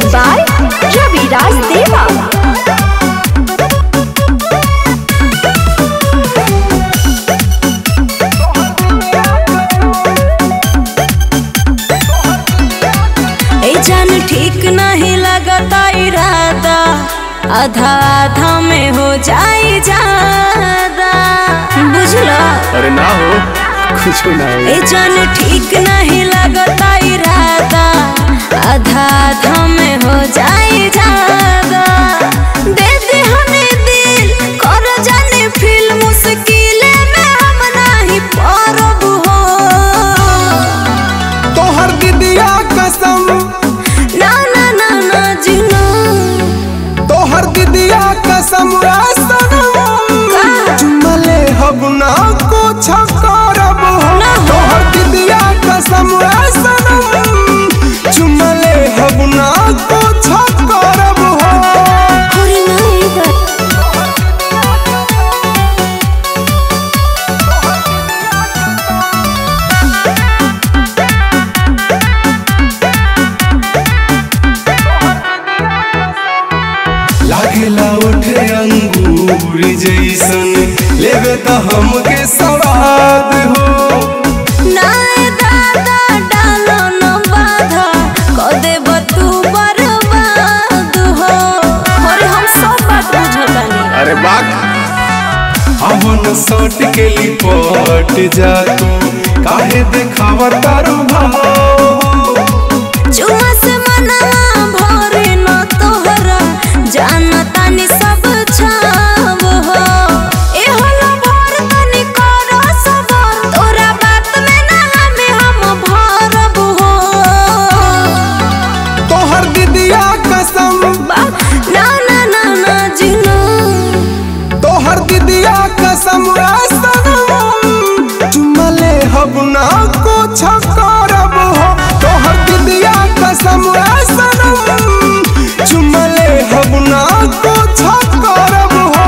by Raviraj Deva। जान ठीक नहीं लगता इरादा, आधा आधा में हो जाए ज्यादा, बुझला? अरे ना हो, कुछ ना हो। जान ठीक नहीं लगता इरादा, आधा आधा में हो जाए ज्यादा। दे दे हमें दिल कर जाने फिल, मुश्किल में हम नहीं परब हो। तोहर दीदिया कसम, ना ना ना ना जीना, तोहर दीदिया कसम चुमले हब ना कुछ करब हो। तोहर दीदिया कसम चुमले हब ना कुछ करब हो। लागेला उठे अंगूर जैसन, लेवे तो हमके सवाद हो। ना दादा डालो न बाधा, को देब तू बर्बाद हो। अरे हम सब बात बुझतानी। अरे बात हमन सट के लिपट जा तू, काहे देखावा तारू भाव। चुमा से मनवा भरे न तोहरा, जानता नि सब छाव हो। ए होला भर तनी करो सबर, तोरा बात में ना हम भरब हो। तोहर दीदिया कसम, ना ना ना ना जीना, तोहर दीदिया कसम चुमले हब ना कुछ करब हो। तोहर दीदिया कसम चुमले हब ना कुछ करब हो।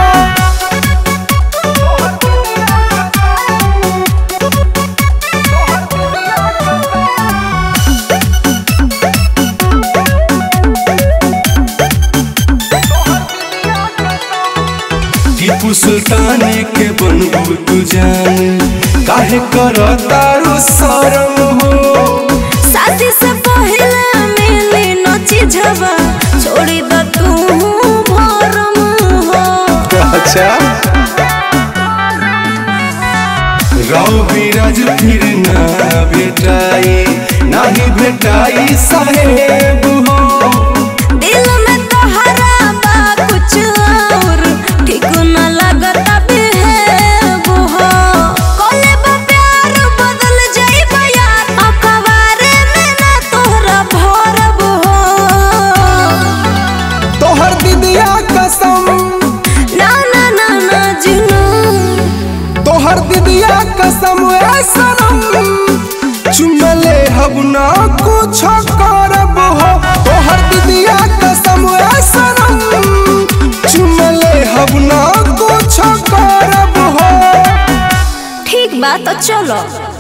टीपू सुल्तान के बनबू तू जान, काहे करतारू शरम हो। शादी से पहले मिली न चीजवा, छोड़ी द तू भरम हो। अच्छा राव बीराज फिर ना भेटाई, नाही भेटाई साहेब हो। दिल में तोहरा बा कुछ और, ठीक न लगता बेहेब हो। कोले बा प्यार बदल जाइबा यार, अखबारे में ना तोहरा भरब हो। तोहर दीदिया कसम, ना ना ना ना जीना, तोहर दीदिया कसम चुमले हब ना कुछ करब हो। तोहर दीदिया कसम चुमले हब ना कुछ करब हो। ठीक बात तो चलो।